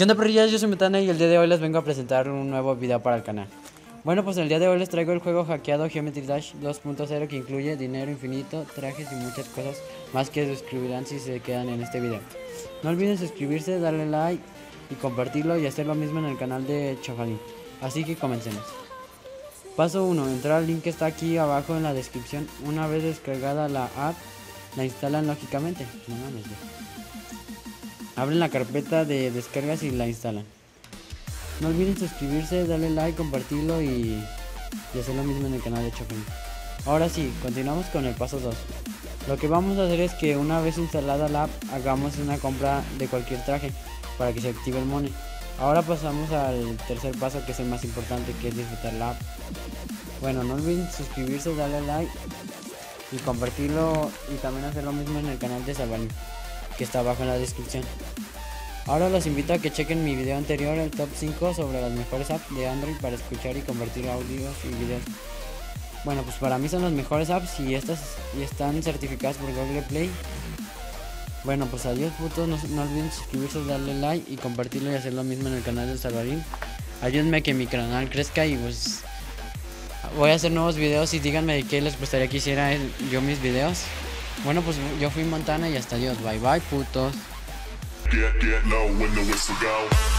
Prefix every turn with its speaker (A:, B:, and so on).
A: ¿Qué onda, perrillas? Yo soy Metana y el día de hoy les vengo a presentar un nuevo video para el canal. Bueno, pues el día de hoy les traigo el juego hackeado Geometry Dash 2.0 que incluye dinero infinito, trajes y muchas cosas más que descubrirán si se quedan en este video. No olviden suscribirse, darle like y compartirlo y hacer lo mismo en el canal de Chavalín. Así que comencemos. Paso 1. Entrar al link que está aquí abajo en la descripción. Una vez descargada la app, la instalan lógicamente. No mames, abren la carpeta de descargas y la instalan. No olviden suscribirse, darle like, compartirlo y hacer lo mismo en el canal de Chavalín. Ahora sí, continuamos con el paso 2. Lo que vamos a hacer es que una vez instalada la app, hagamos una compra de cualquier traje para que se active el money. Ahora pasamos al tercer paso, que es el más importante, que es disfrutar la app. Bueno, no olviden suscribirse, darle like y compartirlo y también hacer lo mismo en el canal de Chavalín, que está abajo en la descripción. Ahora los invito a que chequen mi video anterior, el top 5 sobre las mejores apps de Android para escuchar y convertir audios y videos. Bueno, pues para mí son las mejores apps y están certificadas por Google Play. Bueno, pues adiós putos, no olviden suscribirse, darle like y compartirlo y hacer lo mismo en el canal de Salvarín. Ayúdenme a que mi canal crezca y pues voy a hacer nuevos videos y díganme de qué les gustaría que hiciera yo mis videos. Bueno, pues yo fui Montana y hasta adiós, bye bye putos.
B: Get low when the whistle go.